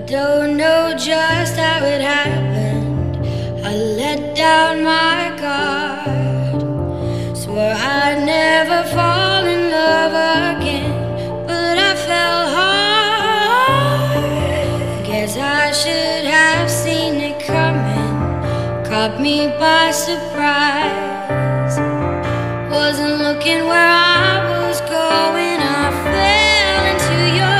don't know just how it happened. I let down my guard, swore I'd never fall in love again, but I fell hard. Guess I should have seen it coming, caught me by surprise. Wasn't looking where I was going, I fell into your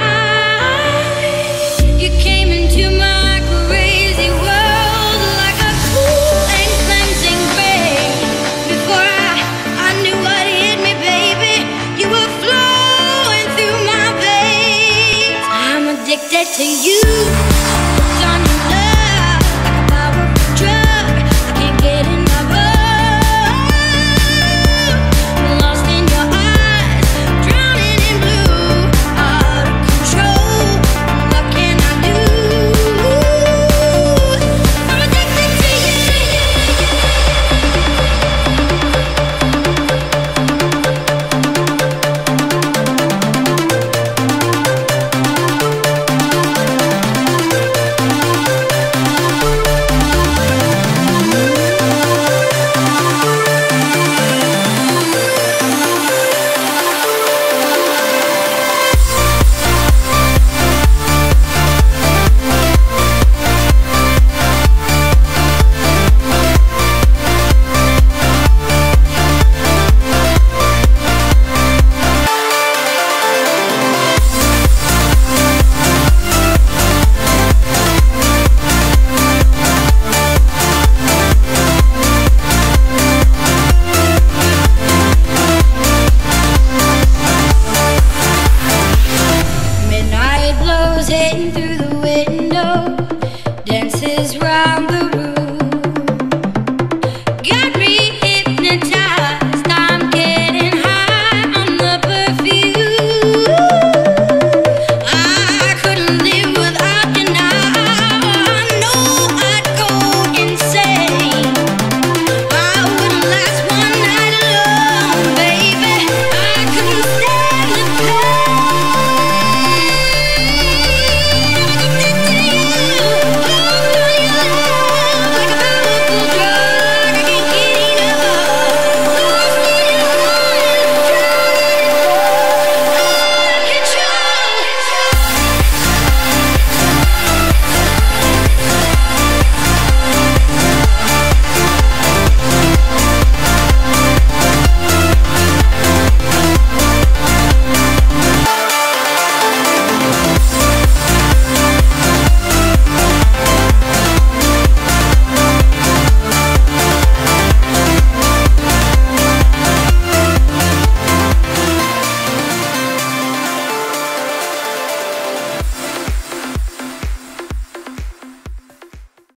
eyes. You came into my crazy world like a cool and cleansing rain. Before I knew what hit me, baby, you were flowing through my veins. I'm addicted to you.